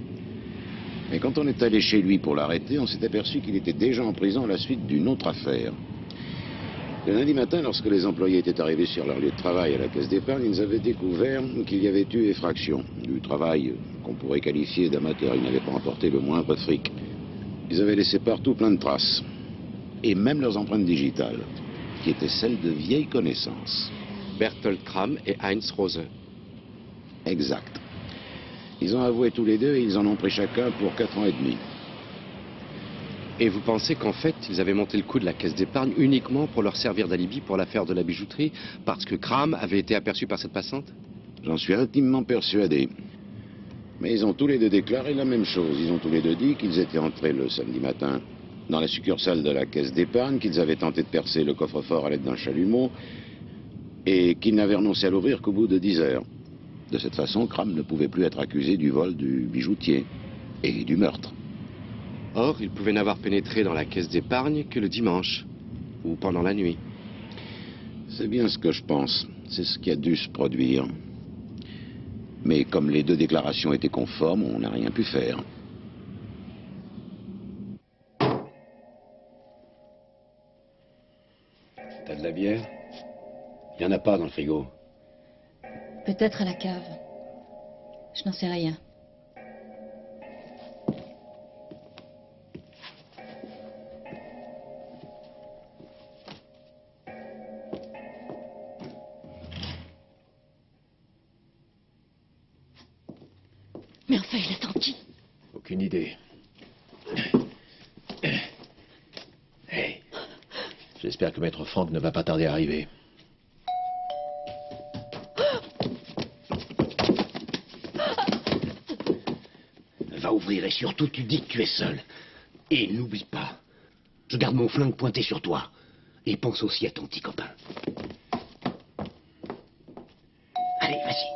S3: Et quand on est allé chez lui pour l'arrêter, on s'est aperçu qu'il était déjà en prison à la suite d'une autre affaire. Le lundi matin, lorsque les employés étaient arrivés sur leur lieu de travail à la Caisse d'épargne, ils avaient découvert qu'il y avait eu effraction. Du travail qu'on pourrait qualifier d'amateur. Ils n'avaient pas emporté le moindre fric. Ils avaient laissé partout plein de traces. Et même leurs empreintes digitales, qui étaient celles de vieilles connaissances.
S1: Berthold Kram et Heinz Rose.
S3: Exact. Ils ont avoué tous les deux et ils en ont pris chacun pour quatre ans et demi.
S1: Et vous pensez qu'en fait, ils avaient monté le coup de la Caisse d'épargne uniquement pour leur servir d'alibi pour l'affaire de la bijouterie, parce que Kram avait été aperçu par cette passante?
S3: J'en suis intimement persuadé. Mais ils ont tous les deux déclaré la même chose. Ils ont tous les deux dit qu'ils étaient entrés le samedi matin dans la succursale de la Caisse d'épargne, qu'ils avaient tenté de percer le coffre-fort à l'aide d'un chalumeau et qu'ils n'avaient renoncé à l'ouvrir qu'au bout de dix heures. De cette façon, Kram ne pouvait plus être accusé du vol du bijoutier et du meurtre.
S1: Or, il pouvait n'avoir pénétré dans la Caisse d'épargne que le dimanche, ou pendant la nuit.
S3: C'est bien ce que je pense. C'est ce qui a dû se produire. Mais comme les deux déclarations étaient conformes, on n'a rien pu faire.
S5: bière? Il n'y en a pas dans le frigo.
S2: Peut-être à la cave. Je n'en sais rien. Mais enfin, il a senti.
S6: Aucune idée. Hey. J'espère que Maître Franck ne va pas tarder à arriver.
S3: Va ouvrir et surtout tu dis que tu es seul. Et n'oublie pas, je garde mon flingue pointé sur toi. Et pense aussi à ton petit copain. Allez, vas-y.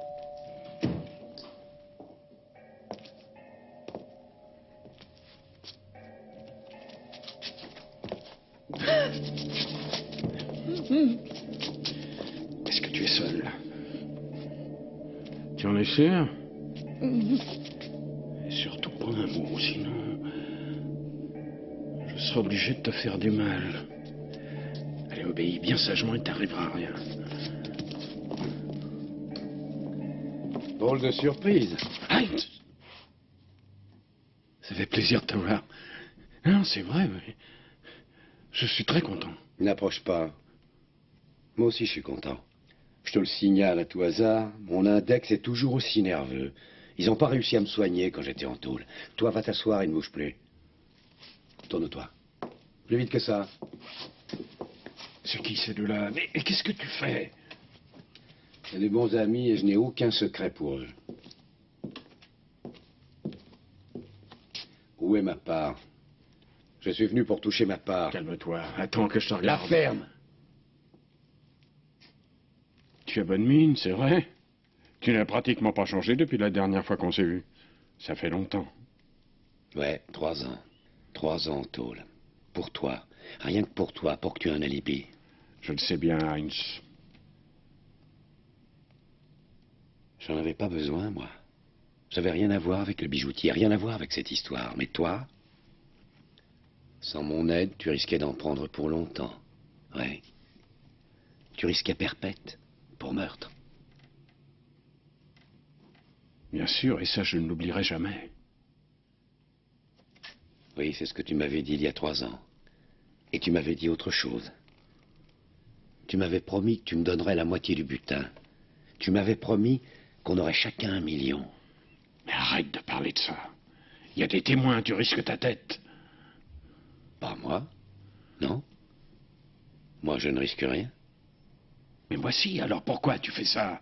S6: Est-ce que tu es seul? Tu en es sûr? Et surtout pas un mot, sinon... je serai obligé de te faire du mal. Allez, obéis bien sagement et t'arrivera à rien.
S5: Drôle de surprise.
S6: Aïe! Ça fait plaisir de te voir. Non, c'est vrai, mais... je suis très content.
S5: N'approche pas. Moi aussi, je suis content. Je te le signale à tout hasard, mon index est toujours aussi nerveux. Ils n'ont pas réussi à me soigner quand j'étais en tôle. Toi, va t'asseoir et ne bouge plus. Tourne-toi. Plus vite que ça.
S6: C'est qui ces deux-là? Mais qu'est-ce que tu fais?
S5: J'ai des bons amis et je n'ai aucun secret pour eux. Où est ma part? Je suis venu pour toucher ma part.
S6: Calme-toi, attends que je te regarde.
S5: La ferme!
S6: Tu as bonne mine, c'est vrai. Tu n'as pratiquement pas changé depuis la dernière fois qu'on s'est vu. Ça fait longtemps.
S5: Ouais, trois ans. Trois ans en tôle. Pour toi. Rien que pour toi, pour que tu aies un alibi.
S6: Je le sais bien, Heinz.
S5: J'en avais pas besoin, moi. J'avais rien à voir avec le bijoutier, rien à voir avec cette histoire. Mais toi, sans mon aide, tu risquais d'en prendre pour longtemps. Ouais. Tu risquais perpète pour meurtre.
S6: Bien sûr, et ça, je ne l'oublierai jamais.
S5: Oui, c'est ce que tu m'avais dit il y a trois ans. Et tu m'avais dit autre chose. Tu m'avais promis que tu me donnerais la moitié du butin. Tu m'avais promis qu'on aurait chacun un million.
S6: Mais arrête de parler de ça. Il y a des témoins, tu risques ta tête.
S5: Pas moi. Non. Moi, je ne risque rien.
S6: Mais moi si, alors pourquoi tu fais ça?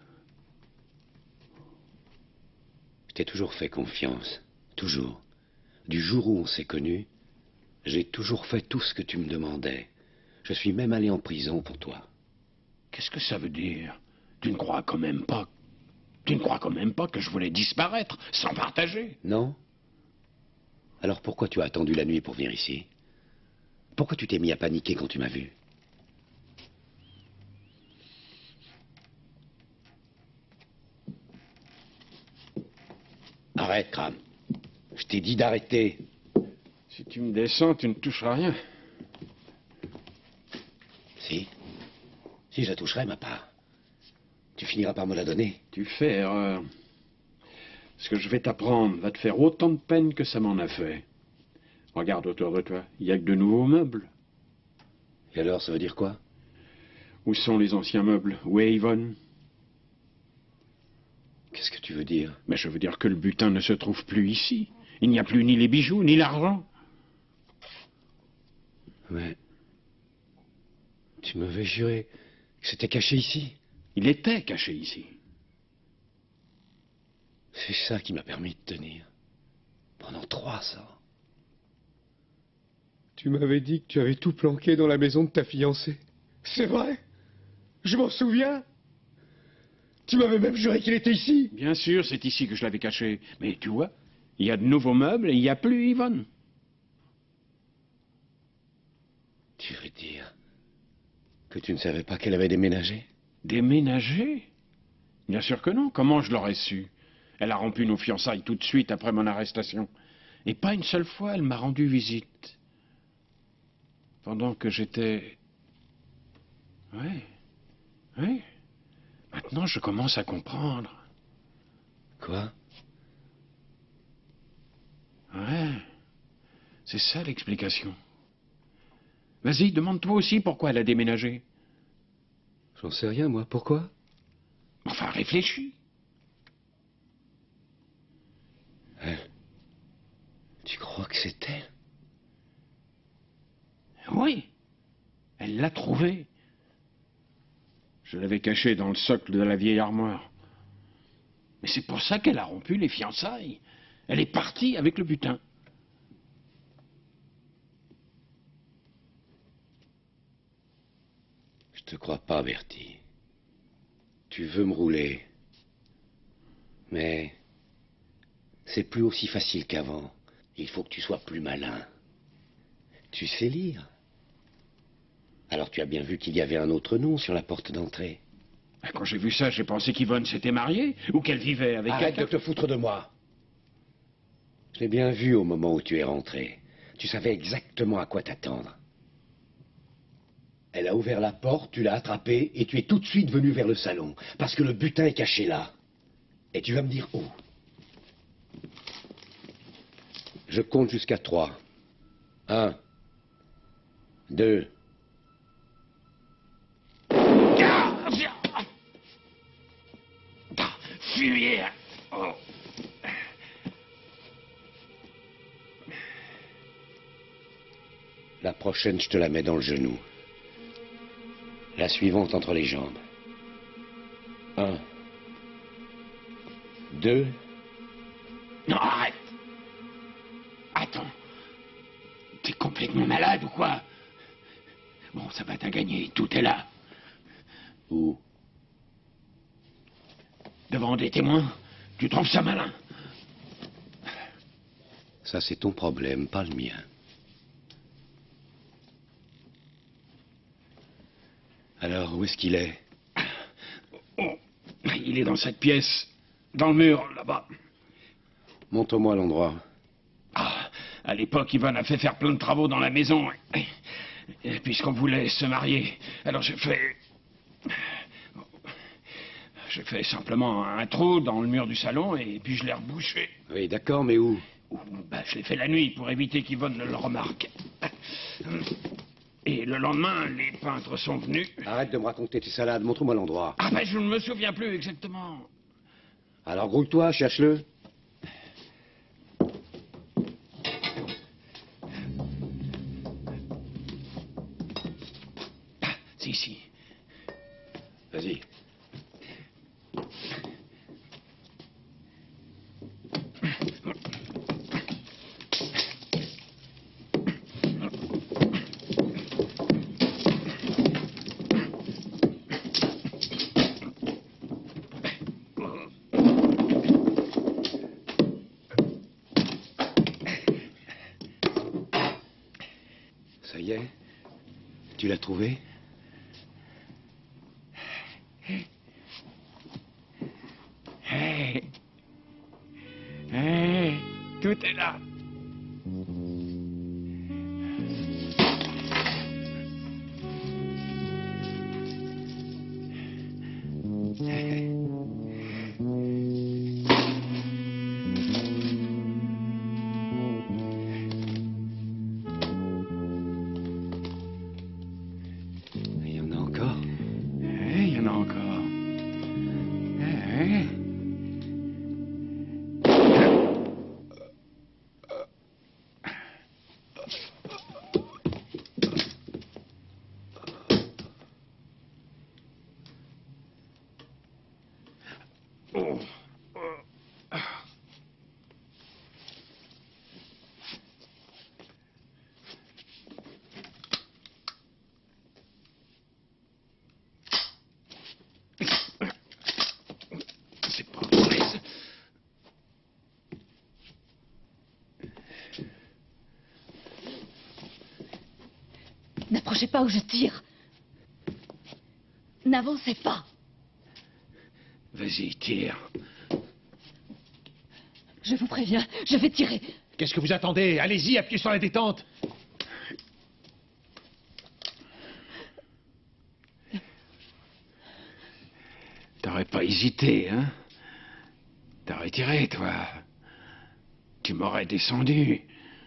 S5: Je t'ai toujours fait confiance. Toujours. Du jour où on s'est connus, j'ai toujours fait tout ce que tu me demandais. Je suis même allé en prison pour toi.
S6: Qu'est-ce que ça veut dire? Tu ne crois quand même pas... Tu ne crois quand même pas que je voulais disparaître, sans partager?
S5: Non? Alors pourquoi tu as attendu la nuit pour venir ici? Pourquoi tu t'es mis à paniquer quand tu m'as vu? Arrête, Cram. Je t'ai dit d'arrêter.
S6: Si tu me descends, tu ne toucheras rien.
S5: Si. Si, je la toucherai, ma part. Tu finiras par me la donner.
S6: Tu fais erreur. Ce que je vais t'apprendre va te faire autant de peine que ça m'en a fait. Regarde autour de toi, il n'y a que de nouveaux meubles.
S5: Et alors, ça veut dire quoi?
S6: Où sont les anciens meubles? Où est Yvonne?
S5: Qu'est-ce que tu veux dire?
S6: Mais je veux dire que le butin ne se trouve plus ici. Il n'y a plus ni les bijoux, ni l'argent.
S5: Ouais. Tu m'avais juré que c'était caché ici.
S6: Il était caché ici.
S5: C'est ça qui m'a permis de tenir. Pendant trois ans.
S10: Tu m'avais dit que tu avais tout planqué dans la maison de ta fiancée. C'est vrai? Je m'en souviens. Tu m'avais même juré qu'il était ici.
S6: Bien sûr, c'est ici que je l'avais caché. Mais tu vois, il y a de nouveaux meubles et il n'y a plus Yvonne.
S5: Tu veux dire que tu ne savais pas qu'elle avait déménagé?
S6: Déménagé? Bien sûr que non. Comment je l'aurais su? Elle a rompu nos fiançailles tout de suite après mon arrestation. Et pas une seule fois, elle m'a rendu visite. Pendant que j'étais Oui. Oui. Maintenant, je commence à comprendre.
S5: Quoi?
S6: Ouais. C'est ça l'explication. Vas-y, demande-toi aussi pourquoi elle a déménagé.
S5: J'en sais rien, moi. Pourquoi?
S6: Enfin, réfléchis.
S5: Hein? Tu crois que c'est elle?
S6: Oui. Elle l'a trouvé. Je l'avais caché dans le socle de la vieille armoire. Mais c'est pour ça qu'elle a rompu les fiançailles. Elle est partie avec le butin.
S5: Je te crois pas, Bertie. Tu veux me rouler. Mais c'est plus aussi facile qu'avant. Il faut que tu sois plus malin. Tu sais lire. Alors tu as bien vu qu'il y avait un autre nom sur la porte d'entrée.
S6: Quand j'ai vu ça, j'ai pensé qu'Yvonne s'était mariée ou qu'elle vivait avec
S5: Arrête
S6: quelqu'un.
S5: de te foutre de moi. Je l'ai bien vu au moment où tu es rentré. Tu savais exactement à quoi t'attendre. Elle a ouvert la porte, tu l'as attrapée et tu es tout de suite venu vers le salon. Parce que le butin est caché là. Et tu vas me dire où. Je compte jusqu'à trois. Un. Deux.
S6: Fuyez! Oh.
S5: La prochaine, je te la mets dans le genou. La suivante entre les jambes. Un. Deux.
S6: Non, arrête! Attends. T'es complètement malade ou quoi? Bon, ça va, t'as gagné. Tout est là.
S5: Où?
S6: Devant des témoins. Tu trouves ça malin?
S5: Ça, c'est ton problème, pas le mien. Alors, où est-ce qu'il est?
S6: Oh, il est dans cette pièce. Dans le mur, là-bas.
S5: Montre-moi l'endroit.
S6: Ah, à l'époque, Yvonne a fait faire plein de travaux dans la maison. Puisqu'on voulait se marier. Alors j'ai fait... J'ai fait simplement un trou dans le mur du salon et puis je l'ai rebouché.
S5: Oui, d'accord, mais où?
S6: Bah, je l'ai fait la nuit pour éviter qu'Yvonne ne le remarque. Et le lendemain, les peintres sont venus.
S5: Arrête de me raconter tes salades, montre-moi l'endroit.
S6: Ah ben, je ne me souviens plus exactement.
S5: Alors grouille-toi, cherche-le.
S6: Ah, c'est ici.
S5: Vas-y. Ça y est? Tu l'as trouvé?
S6: Hey. Hey. Tout est là.
S5: Il y en a encore.
S6: Hey, il y en a encore. Hey. Oh. C'est pas vrai, ça.
S2: N'approchez pas ou je tire. N'avancez pas.
S6: Vas-y, tire.
S2: Je vous préviens, je vais tirer.
S4: Qu'est-ce que vous attendez? Allez-y, appuyez sur la détente.
S6: T'aurais pas hésité, hein? T'aurais tiré, toi. Tu m'aurais descendu.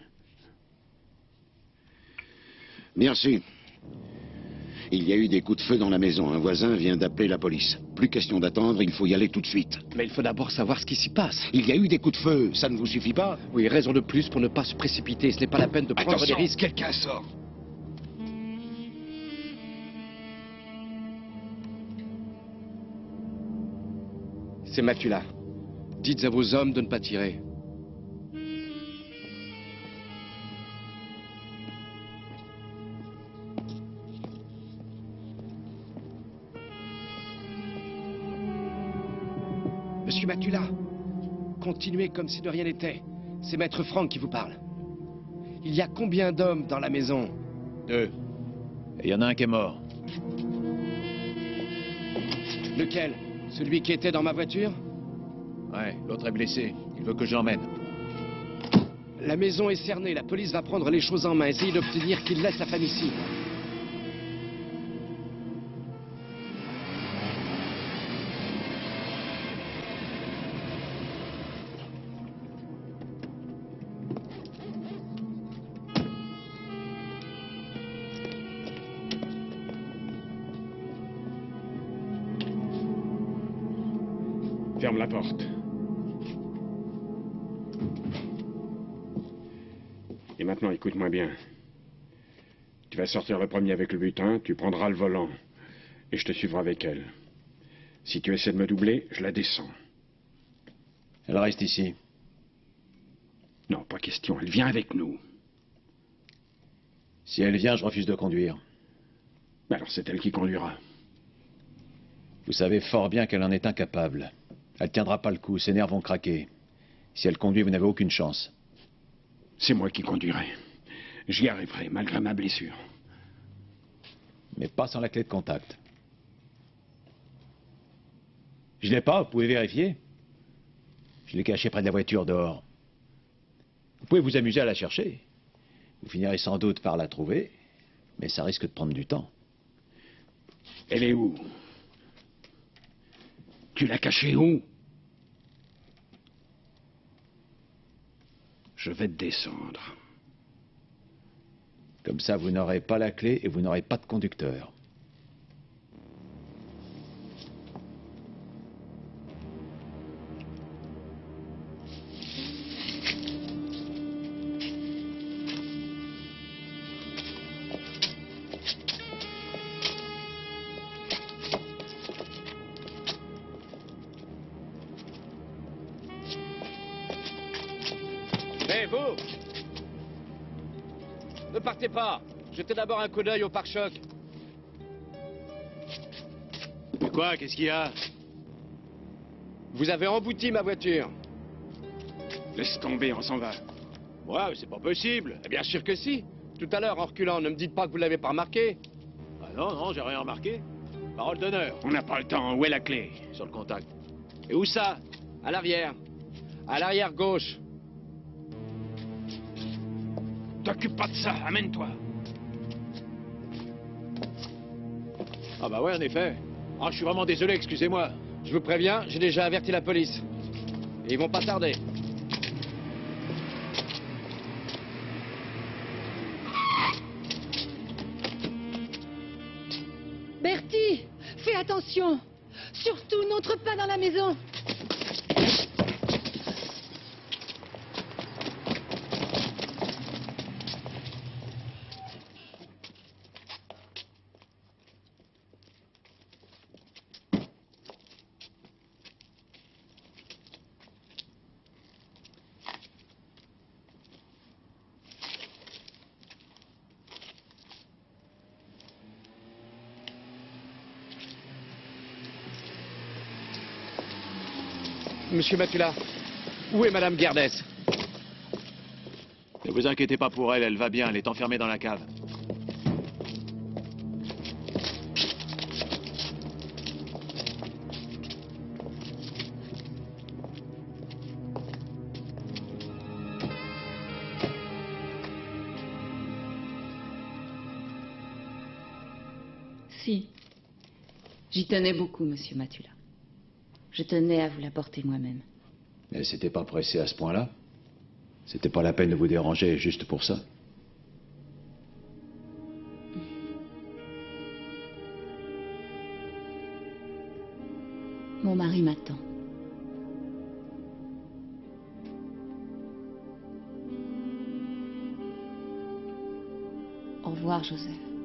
S3: Bien reçu. Il y a eu des coups de feu dans la maison. Un voisin vient d'appeler la police. Plus question d'attendre, il faut y aller tout de suite.
S1: Mais il faut d'abord savoir ce qui s'y passe.
S3: Il y a eu des coups de feu, ça ne vous suffit pas?
S1: Oui, raison de plus pour ne pas se précipiter. Ce n'est pas la peine de prendre
S3: Attention,
S1: des risques.
S3: quelqu'un sort.
S1: C'est Matula. Dites à vos hommes de ne pas tirer. Monsieur Matula, continuez comme si de rien n'était. C'est Maître Franck qui vous parle. Il y a combien d'hommes dans la maison?
S4: Deux. Et il y en a un qui est mort.
S1: Lequel? Celui qui était dans ma voiture?
S4: Ouais, l'autre est blessé. Il veut que je l'emmène.
S1: La maison est cernée. La police va prendre les choses en main. Essayez d'obtenir qu'il laisse sa femme ici.
S6: Ferme la porte. Et maintenant, écoute-moi bien. Tu vas sortir le premier avec le butin, tu prendras le volant. Et je te suivrai avec elle. Si tu essaies de me doubler, je la descends.
S4: Elle reste ici.
S6: Non, pas question, elle vient avec nous.
S4: Si elle vient, je refuse de conduire.
S6: Alors c'est elle qui conduira.
S4: Vous savez fort bien qu'elle en est incapable. Elle tiendra pas le coup, ses nerfs vont craquer. Si elle conduit, vous n'avez aucune chance.
S6: C'est moi qui conduirai. J'y arriverai, malgré ma blessure.
S4: Mais pas sans la clé de contact. Je l'ai pas, vous pouvez vérifier. Je l'ai cachée près de la voiture dehors. Vous pouvez vous amuser à la chercher. Vous finirez sans doute par la trouver, mais ça risque de prendre du temps.
S6: Elle est où? Tu l'as cachée où? Je vais te descendre.
S4: Comme ça, vous n'aurez pas la clé et vous n'aurez pas de conducteur.
S1: Hé, vous! Ne partez pas! Jetez d'abord un coup d'œil au pare-choc.
S4: Mais quoi? Qu'est-ce qu'il y a?
S1: Vous avez embouti ma voiture.
S6: Laisse tomber, on s'en va.
S4: Ouais, c'est pas possible.
S1: Eh bien sûr que si. Tout à l'heure, en reculant, ne me dites pas que vous l'avez pas remarqué.
S4: Ah non, non, j'ai rien remarqué. Parole d'honneur.
S6: On n'a pas le temps. Où est la clé?
S4: Sur le contact.
S1: Et où ça? À l'arrière. À l'arrière gauche.
S6: T'occupe pas de ça, amène-toi.
S4: Ah bah ouais, en effet. Ah, je suis vraiment désolé, excusez-moi.
S1: Je vous préviens, j'ai déjà averti la police. Et ils vont pas tarder.
S8: Bertie, fais attention. Surtout, n'entre pas dans la maison.
S1: Monsieur Matula, où est Madame Gerdès?
S4: Ne vous inquiétez pas pour elle, elle va bien, elle est enfermée dans la cave.
S2: Si. J'y tenais beaucoup, monsieur Matula. Je tenais à vous l'apporter moi-même.
S4: Elle s'était pas pressée à ce point-là. C'était pas la peine de vous déranger juste pour ça.
S2: Mon mari m'attend. Au revoir, Joseph.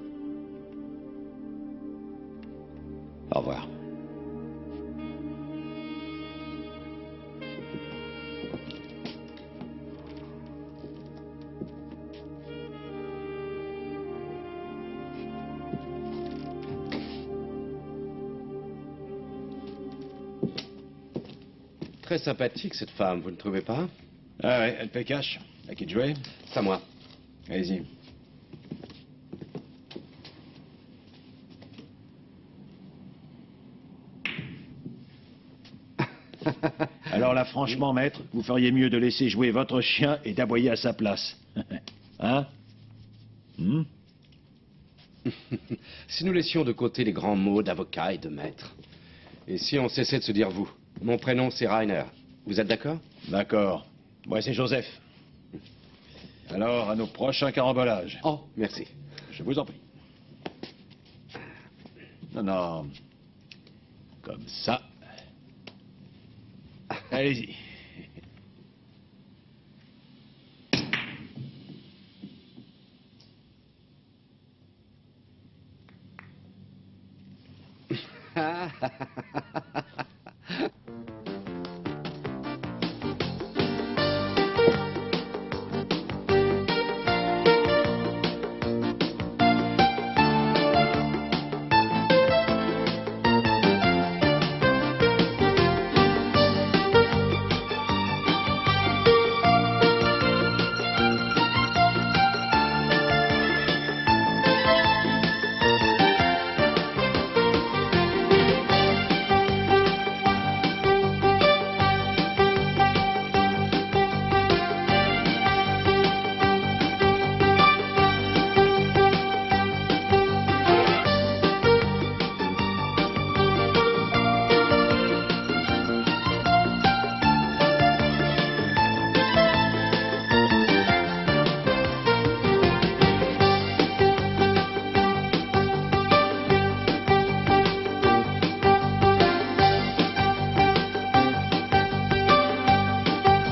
S5: Au revoir.
S1: Très sympathique, cette femme, vous ne trouvez pas?
S4: Ah ouais, elle paie cash. À qui de jouer?
S1: C'est à moi.
S4: Allez-y. Alors là, franchement, maître, vous feriez mieux de laisser jouer votre chien et d'aboyer à sa place. Hein? Hmm?
S1: Si nous laissions de côté les grands mots d'avocat et de maître, et si on cessait de se dire vous, mon prénom c'est Rainer, vous êtes d'accord?
S4: D'accord. Moi, c'est Joseph. Alors, à nos prochains carambolages.
S1: Oh, merci.
S4: Je vous en prie. Non, non. Comme ça. Allez-y.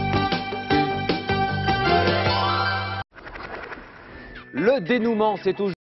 S11: Le dénouement, c'est toujours